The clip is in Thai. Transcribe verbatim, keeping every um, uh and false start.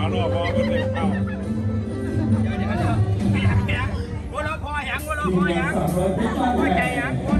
รอพอคนเดียวเข้าเดี๋ยวเดี๋ยวเดี๋ยวแหงวัวเราพอแหงวัวเราพอแหงพอใจแหงวัว